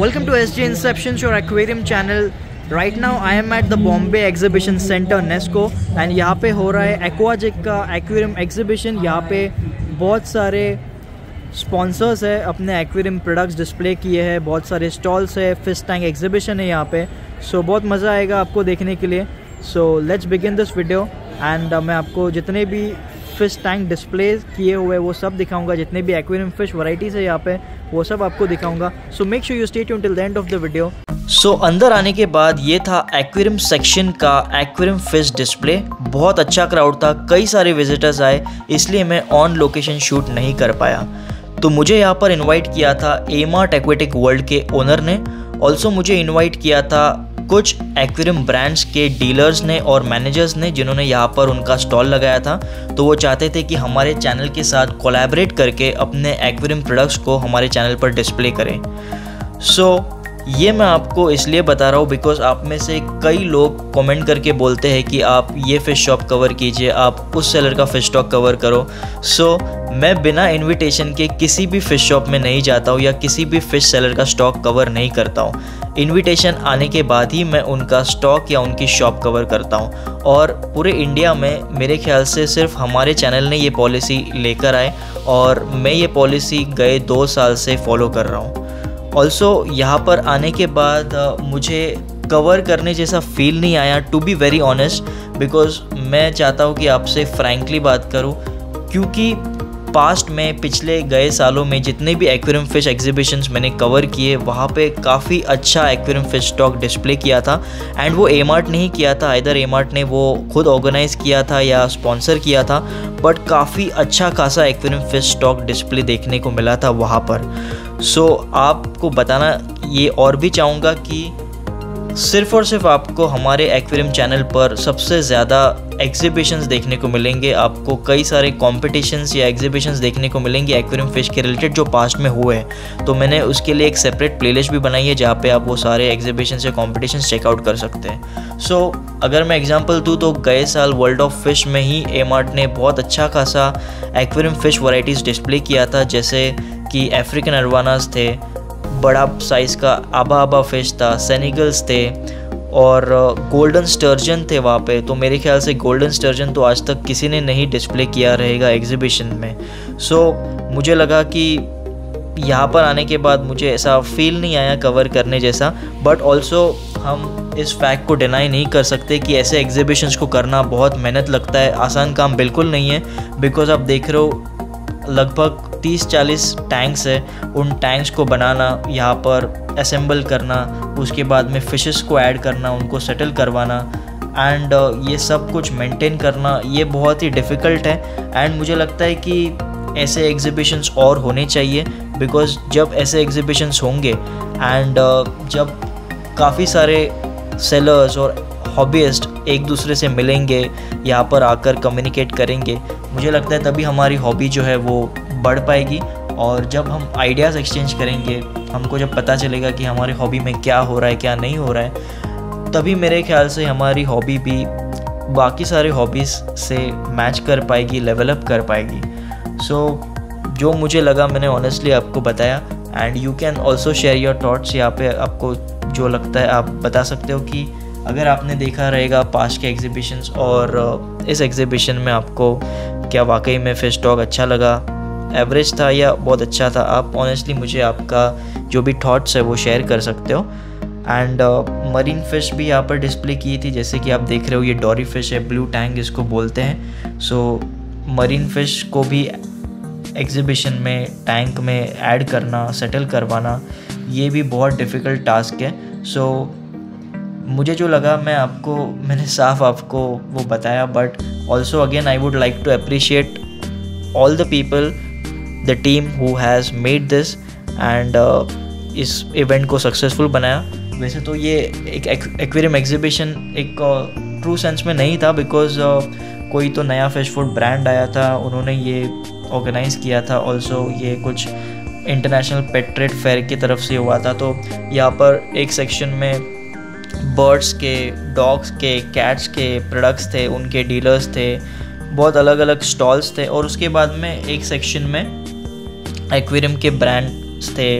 Welcome to SJ Inceptions, your aquarium channel. Right now I am at the Bombay Exhibition Center NESCO and यहाँ पे हो रहा है एक्वाजिक का एक्वेरियम एग्जीबिशन। यहाँ पे बहुत सारे स्पॉन्सर्स है, अपने एक्वेरियम प्रोडक्ट्स डिस्प्ले किए हैं, बहुत सारे स्टॉल्स है, फिश टैंक एग्जीबिशन है यहाँ पे। सो बहुत मज़ा आएगा आपको देखने के लिए। So let's begin this video and मैं आपको जितने भी फ़िश टैंक डिस्प्ले किए हुए वो सब दिखाऊंगा, जितने भी एक्वेरियम फ़िश वैराइटीज़ है यहाँ पे वो सब आपको दिखाऊंगा। So make sure you stay tuned till the end of the video. So अंदर आने के बाद ये था एक्वेरियम सेक्शन का एक्वेरियम फ़िश डिस्प्ले। बहुत अच्छा क्राउड था, कई सारे विजिटर्स आए, इसलिए मैं ऑन लोकेशन शूट नहीं कर पाया। तो मुझे यहाँ पर इन्वाइट किया था एमार्ट एक्वेटिक वर्ल्ड के ओनर ने। ऑल्सो मुझे इन्वाइट किया था कुछ एक्वेरियम ब्रांड्स के डीलर्स ने और मैनेजर्स ने, जिन्होंने यहाँ पर उनका स्टॉल लगाया था। तो वो चाहते थे कि हमारे चैनल के साथ कोलैबोरेट करके अपने एक्वेरियम प्रोडक्ट्स को हमारे चैनल पर डिस्प्ले करें। ये मैं आपको इसलिए बता रहा हूँ बिकॉज आप में से कई लोग कमेंट करके बोलते हैं कि आप ये फ़िश शॉप कवर कीजिए, आप उस सेलर का फ़िश स्टॉक कवर करो। मैं बिना इनविटेशन के किसी भी फ़िश शॉप में नहीं जाता हूँ या किसी भी फ़िश सेलर का स्टॉक कवर नहीं करता हूँ। इनविटेशन आने के बाद ही मैं उनका स्टॉक या उनकी शॉप कवर करता हूँ। और पूरे इंडिया में मेरे ख्याल से सिर्फ हमारे चैनल ने ये पॉलिसी लेकर आए और मैं ये पॉलिसी गए 2 साल से फॉलो कर रहा हूँ। ऑल्सो यहाँ पर आने के बाद मुझे कवर करने जैसा फील नहीं आया, to be very honest, because मैं चाहता हूँ कि आपसे फ्रैंकली बात करूँ, क्योंकि पास्ट में पिछले गए सालों में जितने भी एक्वेरियम फ़िश एग्जीबिशंस मैंने कवर किए वहाँ पे काफ़ी अच्छा एक्वेरियम फ़िश स्टॉक डिस्प्ले किया था। एंड वो एमार्ट ने ही किया था, आइदर एमार्ट ने वो खुद ऑर्गेनाइज़ किया था या स्पॉन्सर किया था, बट काफ़ी अच्छा खासा एक्वेरियम फ़िश स्टॉक डिस्प्ले देखने को मिला था वहाँ पर। आपको बताना ये और भी चाहूँगा कि सिर्फ़ और सिर्फ आपको हमारे एक्वेरियम चैनल पर सबसे ज़्यादा एग्जीबिशंस देखने को मिलेंगे। आपको कई सारे कॉम्पिटिशन्स या एग्जीबिशंस देखने को मिलेंगे एक्वेरियम फ़िश के रिलेटेड जो पास्ट में हुए हैं। तो मैंने उसके लिए एक सेपरेट प्लेलिस्ट भी बनाई है जहाँ पे आप वो सारे एग्जीबिशंस या कॉम्पिटिशन्स चेकआउट कर सकते हैं। अगर मैं एग्जांपल दूँ तो गए साल वर्ल्ड ऑफ फिश में ही एमार्ट ने बहुत अच्छा खासा एक्वेरियम फ़िश वैराइटीज़ डिस्प्ले किया था, जैसे कि अफ्रीकन अरवानास थे, बड़ा साइज़ का आबा फिश था, सेनेगल्स थे और गोल्डन स्टर्जन थे वहाँ पे। तो मेरे ख्याल से गोल्डन स्टर्जन तो आज तक किसी ने नहीं डिस्प्ले किया रहेगा एग्जीबिशन में। मुझे लगा कि यहाँ पर आने के बाद मुझे ऐसा फील नहीं आया कवर करने जैसा। बट ऑल्सो हम इस फैक्ट को डिनाई नहीं कर सकते कि ऐसे एग्जीबिशंस को करना बहुत मेहनत लगता है, आसान काम बिल्कुल नहीं है। बिकॉज आप देख रहे हो लगभग 30-40 टैंक्स है, उन टैंक्स को बनाना, यहाँ पर असेंबल करना, उसके बाद में फ़िशेस को ऐड करना, उनको सेटल करवाना एंड ये सब कुछ मेंटेन करना, ये बहुत ही डिफ़िकल्ट है। एंड मुझे लगता है कि ऐसे एग्जीबिशंस और होने चाहिए, बिकॉज जब ऐसे एग्जीबिशंस होंगे एंड जब काफ़ी सारे सेलर्स और हॉबीइस्ट एक दूसरे से मिलेंगे, यहाँ पर आकर कम्युनिकेट करेंगे, मुझे लगता है तभी हमारी हॉबी जो है वो बढ़ पाएगी। और जब हम आइडियाज़ एक्सचेंज करेंगे, हमको जब पता चलेगा कि हमारी हॉबी में क्या हो रहा है क्या नहीं हो रहा है, तभी मेरे ख्याल से हमारी हॉबी भी बाकी सारे हॉबीज़ से मैच कर पाएगी, लेवल अप कर पाएगी। जो मुझे लगा मैंने ऑनेस्टली आपको बताया। And you can also share your thoughts. यहाँ पे आपको जो लगता है आप बता सकते हो कि अगर आपने देखा रहेगा पास्ट के एग्जीबिशंस और इस एग्जीबिशन में आपको क्या वाकई में फ़िश स्टॉक अच्छा लगा, एवरेज था या बहुत अच्छा था। आप ऑनेस्टली मुझे आपका जो भी थॉट्स है वो शेयर कर सकते हो। एंड मरीन फ़िश भी यहाँ पर डिस्प्ले की थी, जैसे कि आप देख रहे हो ये डॉरी फिश है, ब्लू टैंक इसको बोलते हैं। मरीन फ़िश को भी एग्जीबिशन में टैंक में ऐड करना, सेटल करवाना, ये भी बहुत डिफ़िकल्ट टास्क है। मुझे जो लगा मैंने साफ आपको वो बताया। But also again I would like to appreciate all the people, the team who has made this and इस इवेंट को सक्सेसफुल बनाया। वैसे तो ये एक एक्वेरियम एग्जीबिशन एक ट्रू सेंस में नहीं था, बिकॉज कोई तो नया फिश फूड ब्रांड आया था, उन्होंने ये ऑर्गेनाइज़ किया था। ऑल्सो ये कुछ इंटरनेशनल पेट ट्रेड फेयर की तरफ से हुआ था। तो यहाँ पर एक सेक्शन में बर्ड्स के, डॉग्स के, कैट्स के प्रोडक्ट्स थे, उनके डीलर्स थे, बहुत अलग अलग स्टॉल्स थे। और उसके बाद में एक सेक्शन में एक्वेरियम के ब्रांड्स थे,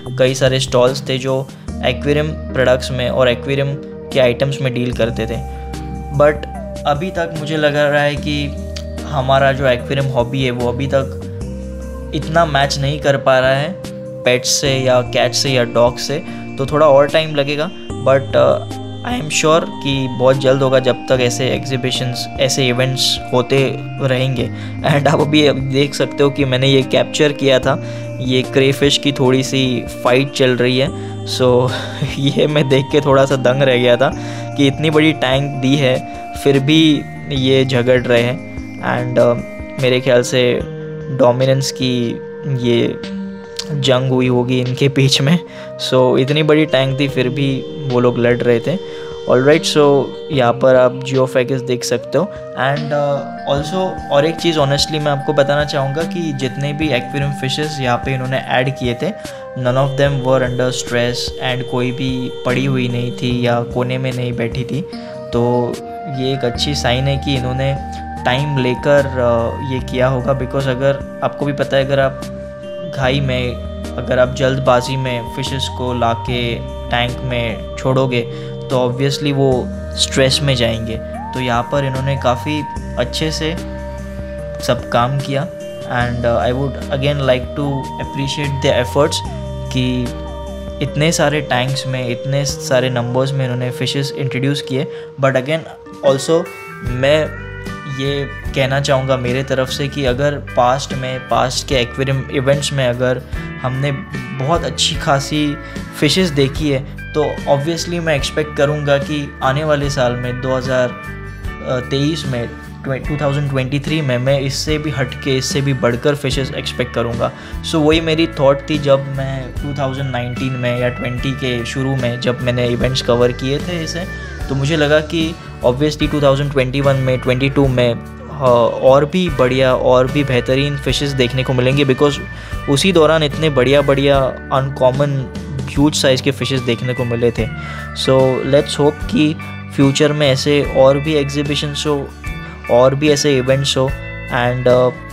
कई सारे स्टॉल्स थे जो एक्वेरियम प्रोडक्ट्स में और एक्वेरियम के आइटम्स में डील करते थे। बट अभी तक मुझे लग रहा है कि हमारा जो एक्वेरियम हॉबी है वो अभी तक इतना मैच नहीं कर पा रहा है पेट्स से या कैट से या डॉग से, तो थोड़ा और टाइम लगेगा। बट आई एम श्योर कि बहुत जल्द होगा, जब तक ऐसे एग्जीबिशंस, ऐसे इवेंट्स होते रहेंगे। एंड आप अभी देख सकते हो कि मैंने ये कैप्चर किया था, ये क्रेफिश की थोड़ी सी फाइट चल रही है। सो ये मैं देख के थोड़ा सा दंग रह गया था कि इतनी बड़ी टैंक दी है फिर भी ये झगड़ रहे हैं। एंड मेरे ख्याल से डोमिनेंस की ये जंग हुई होगी इनके बीच में। सो इतनी बड़ी टैंक थी फिर भी वो लोग लड़ रहे थे। ऑलराइट, सो यहाँ पर आप जियोफैगस देख सकते हो। एंड ऑल्सो और एक चीज़ ऑनेस्टली मैं आपको बताना चाहूँगा कि जितने भी एक्वेरियम फिशेस यहाँ पे इन्होंने ऐड किए थे, none of them were under stress and कोई भी पड़ी हुई नहीं थी या कोने में नहीं बैठी थी। तो ये एक अच्छी साइन है कि इन्होंने टाइम लेकर ये किया होगा। बिकॉज अगर आपको भी पता है, अगर आप घाई में, अगर आप जल्दबाजी में फिशेस को लाके टैंक में छोड़ोगे तो ऑब्वियसली वो स्ट्रेस में जाएंगे। तो यहाँ पर इन्होंने काफ़ी अच्छे से सब काम किया। And I would again like to appreciate the efforts कि इतने सारे टैंक्स में, इतने सारे नंबर्स में इन्होंने फिशेस इंट्रोड्यूस किए। बट अगेन ऑल्सो मैं ये कहना चाहूँगा मेरे तरफ से कि अगर पास्ट के एक्वेरियम इवेंट्स में अगर हमने बहुत अच्छी खासी फिशेस देखी है तो ऑब्वियसली मैं एक्सपेक्ट करूँगा कि आने वाले साल में 2023 में 2023 में मैं इससे भी हटके, इससे भी बढ़कर फिशेस एक्सपेक्ट करूँगा। सो वही मेरी थॉट थी जब मैं 2019 में या 20 के शुरू में जब मैंने इवेंट्स कवर किए थे इसे, तो मुझे लगा कि ऑब्वियसली 2021 में 22 में और भी बढ़िया और भी बेहतरीन फिशेस देखने को मिलेंगे। बिकॉज उसी दौरान इतने बढ़िया अनकॉमन ह्यूज साइज़ के फिशेस देखने को मिले थे। सो लेट्स होप कि फ्यूचर में ऐसे और भी एग्जीबिशंस हो और भी ऐसे इवेंट्स हो। एंड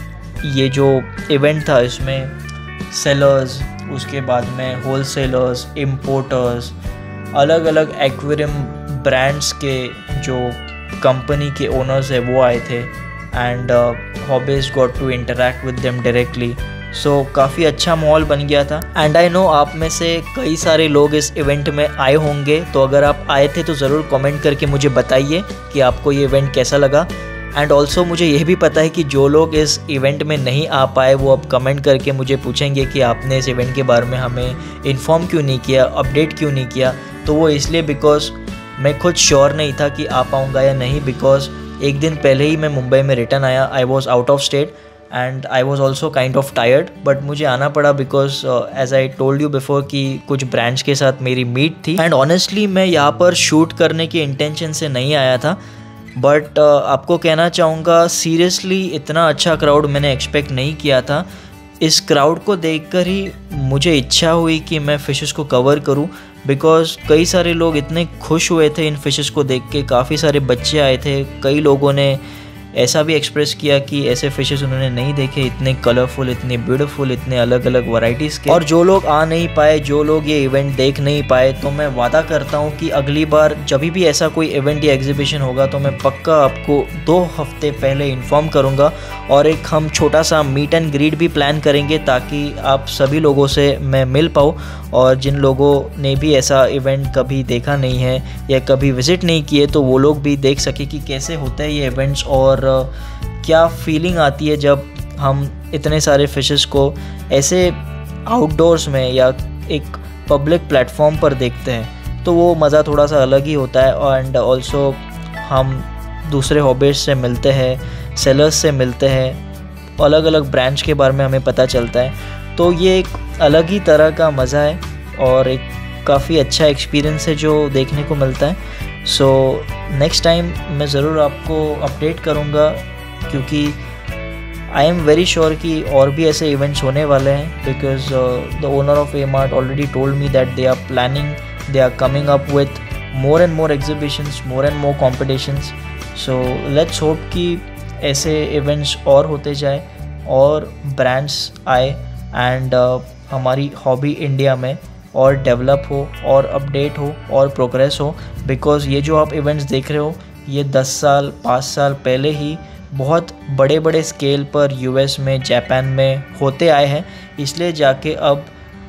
ये जो इवेंट था इसमें सेलर्स, उसके बाद में होलसेलर्स, इम्पोर्टर्स, अलग अलग एक्वेरियम ब्रांड्स के जो कंपनी के ओनर्स है वो आए थे। And hobbies got to interact with them directly. So काफ़ी अच्छा माहौल बन गया था। एंड आई नो आप में से कई सारे लोग इस इवेंट में आए होंगे, तो अगर आप आए थे तो ज़रूर कमेंट करके मुझे बताइए कि आपको ये इवेंट कैसा लगा। एंड ऑल्सो मुझे ये भी पता है कि जो लोग इस इवेंट में नहीं आ पाए वो अब कमेंट करके मुझे पूछेंगे कि आपने इस इवेंट के बारे में हमें इन्फॉर्म क्यों नहीं किया, अपडेट क्यों नहीं किया। तो वो इसलिए बिकॉज मैं खुद श्योर नहीं था कि आ पाऊँगा या नहीं। बिकॉज एक दिन पहले ही मैं मुंबई में रिटर्न आया, I was out of state and I was also kind of tired. But मुझे आना पड़ा because as I told you before कि कुछ ब्रांड्स के साथ मेरी मीट थी। एंड ऑनेस्टली मैं यहाँ पर शूट करने के इंटेंशन से नहीं आया था। बट आपको कहना चाहूँगा सीरियसली इतना अच्छा क्राउड मैंने एक्सपेक्ट नहीं किया था। इस क्राउड को देखकर ही मुझे इच्छा हुई कि मैं फ़िशेस को कवर करूं। बिकॉज़ कई सारे लोग इतने खुश हुए थे इन फ़िशेस को देख के, काफ़ी सारे बच्चे आए थे। कई लोगों ने ऐसा भी एक्सप्रेस किया कि ऐसे फिशेस उन्होंने नहीं देखे, इतने कलरफुल, इतने ब्यूटीफुल, इतने अलग अलग वैरायटीज़ के। और जो लोग आ नहीं पाए, जो लोग ये इवेंट देख नहीं पाए, तो मैं वादा करता हूँ कि अगली बार जब भी ऐसा कोई इवेंट या एग्जीबिशन होगा तो मैं पक्का आपको 2 हफ्ते पहले इन्फॉर्म करूँगा और एक हम छोटा सा मीट एंड ग्रीट भी प्लान करेंगे ताकि आप सभी लोगों से मैं मिल पाऊँ। और जिन लोगों ने भी ऐसा इवेंट कभी देखा नहीं है या कभी विज़िट नहीं किए तो वो लोग भी देख सके कि कैसे होता है ये इवेंट्स और क्या फीलिंग आती है जब हम इतने सारे फिशेस को ऐसे आउटडोर्स में या एक पब्लिक प्लेटफॉर्म पर देखते हैं। तो वो मज़ा थोड़ा सा अलग ही होता है। एंड ऑल्सो हम दूसरे हॉबीज से मिलते हैं, सेलर्स से मिलते हैं, अलग अलग ब्रांड्स के बारे में हमें पता चलता है। तो ये एक अलग ही तरह का मज़ा है और एक काफ़ी अच्छा एक्सपीरियंस है जो देखने को मिलता है। सो नेक्स्ट टाइम मैं ज़रूर आपको अपडेट करूँगा क्योंकि आई एम वेरी श्योर कि और भी ऐसे इवेंट्स होने वाले हैं। Because the owner of A-Mart already told me that they are planning, they are coming up with more and more exhibitions, more and more competitions. So let's hope कि ऐसे events और होते जाए और ब्रांड्स आए एंड हमारी hobby India में और डेवलप हो और अपडेट हो और प्रोग्रेस हो। बिकॉज़ ये जो आप इवेंट्स देख रहे हो ये 10 साल 5 साल पहले ही बहुत बड़े बड़े स्केल पर यूएस में, जापान में होते आए हैं, इसलिए जाके अब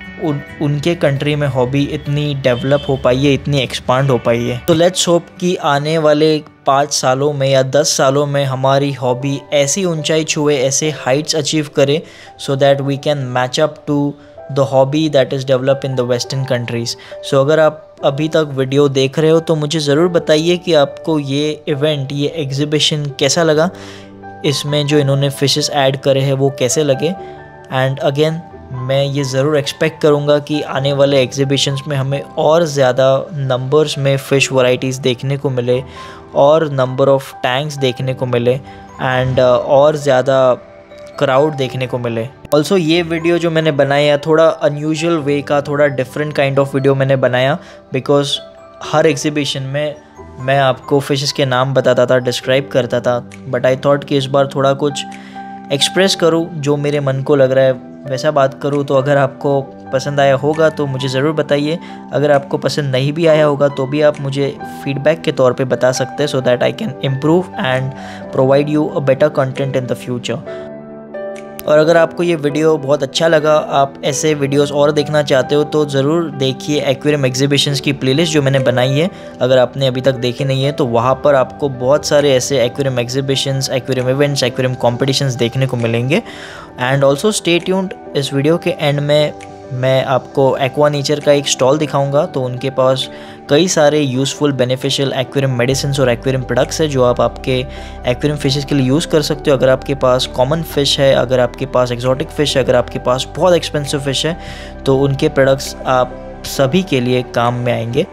उनके कंट्री में हॉबी इतनी डेवलप हो पाई है, इतनी एक्सपांड हो पाई है। तो लेट्स होप कि आने वाले 5 सालों में या 10 सालों में हमारी हॉबी ऐसी ऊंचाई छुए, ऐसे हाइट्स अचीव करे, so that we can match up to the hobby that is develop in the western countries. So अगर आप अभी तक वीडियो देख रहे हो तो मुझे ज़रूर बताइए कि आपको ये इवेंट, ये एग्ज़िबिशन कैसा लगा, इसमें जो इन्होंने फ़िशेस ऐड करे हैं वो कैसे लगे। एंड अगेन मैं ये ज़रूर एक्सपेक्ट करूँगा कि आने वाले एग्ज़िबिशंस में हमें और ज़्यादा नंबर्स में फ़िश वैराइटीज़ देखने को मिले और नंबर ऑफ़ टैंक्स देखने को मिले एंड और ज़्यादा क्राउड देखने को मिले। ऑल्सो ये वीडियो जो मैंने बनाया थोड़ा अनयूजुअल वे का, थोड़ा डिफरेंट काइंड ऑफ वीडियो मैंने बनाया, बिकॉज़ हर एग्ज़िबिशन में मैं आपको फ़िशेस के नाम बताता था, डिस्क्राइब करता था, बट आई थॉट कि इस बार थोड़ा कुछ एक्सप्रेस करूँ, जो मेरे मन को लग रहा है वैसा बात करूँ। तो अगर आपको पसंद आया होगा तो मुझे ज़रूर बताइए, अगर आपको पसंद नहीं भी आया होगा तो भी आप मुझे फीडबैक के तौर पे बता सकते हैं, so that I can improve and provide you a better content in the future. और अगर आपको ये वीडियो बहुत अच्छा लगा, आप ऐसे वीडियोस और देखना चाहते हो तो ज़रूर देखिए एक्वेरियम एग्जीबिशंस की प्लेलिस्ट जो मैंने बनाई है। अगर आपने अभी तक देखी नहीं है तो वहाँ पर आपको बहुत सारे ऐसे aquarium exhibitions, aquarium events, aquarium competitions देखने को मिलेंगे। एंड ऑल्सो स्टे ट्यून्ड, इस वीडियो के एंड में मैं आपको एक्वा नेचर का एक स्टॉल दिखाऊंगा। तो उनके पास कई सारे यूज़फुल बेनिफिशियल एक्वेरियम मेडिसिन और एक्वेरियम प्रोडक्ट्स है जो आप आपके एक्वेरियम फिशेस के लिए यूज़ कर सकते हो। अगर आपके पास कॉमन फ़िश है, अगर आपके पास एक्जॉटिक फ़िश है, अगर आपके पास बहुत एक्सपेंसिव फ़िश है, तो उनके प्रोडक्ट्स आप सभी के लिए काम में आएंगे।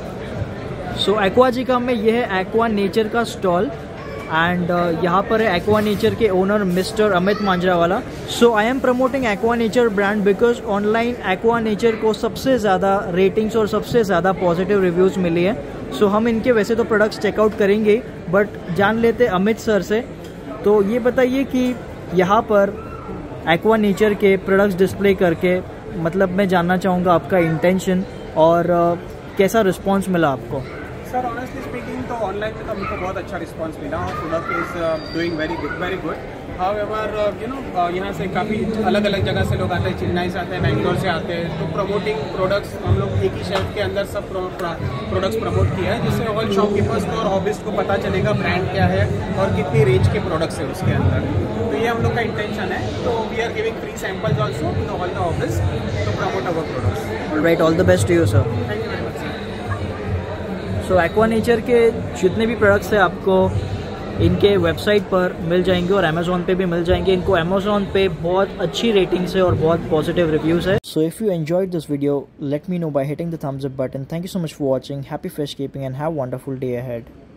सो एक्वाजिका में यह है एक्वा नेचर का स्टॉल एंड यहाँ पर है एक्वा नेचर के owner mister Amit Manjarawala. So I am promoting Aqua Nature brand because online Aqua Nature को सबसे ज़्यादा रेटिंग्स और सबसे ज़्यादा पॉजिटिव रिव्यूज़ मिली है। सो हम इनके वैसे तो प्रोडक्ट्स चेकआउट करेंगे, बट जान लेते अमित सर से। तो ये बताइए कि यहाँ पर एक्वा नेचर के प्रोडक्ट्स डिस्प्ले करके, मतलब मैं जानना चाहूँगा आपका इंटेंशन और कैसा रिस्पॉन्स मिला आपको। सर ऑनेस्टली स्पीकिंग तो ऑनलाइन में तो हमको बहुत अच्छा रिस्पांस मिला और product is doing very good. However you know यहाँ से काफ़ी अलग अलग जगह से लोग आते हैं, चेन्नई से आते हैं, बेंगलोर से आते हैं। तो प्रमोटिंग प्रोडक्ट्स हम लोग एक ही शेल्फ के अंदर सब प्रोडक्ट्स प्रमोट किया है, जिससे ऑल शॉपकीपर्स को और हॉबिस्ट को पता चलेगा ब्रांड क्या है और कितनी रेंज के प्रोडक्ट्स है उसके अंदर। तो ये हम लोग का इंटेंशन है। तो we are giving free samples also to all the hobbyist to promote our products. Alright, all the best to you sir. Thank you very much sir. So Aqua Nature के जितने भी प्रोडक्ट्स हैं आपको इनके website पर मिल जाएंगे और Amazon पे भी मिल जाएंगे। इनको अमेज़ॉन पे बहुत अच्छी रेटिंग्स है और बहुत पॉजिटिव रिव्यूज़ है। So if you enjoyed this video let me know by hitting the thumbs up button. Thank you so much for watching. Happy fish keeping and have wonderful day ahead.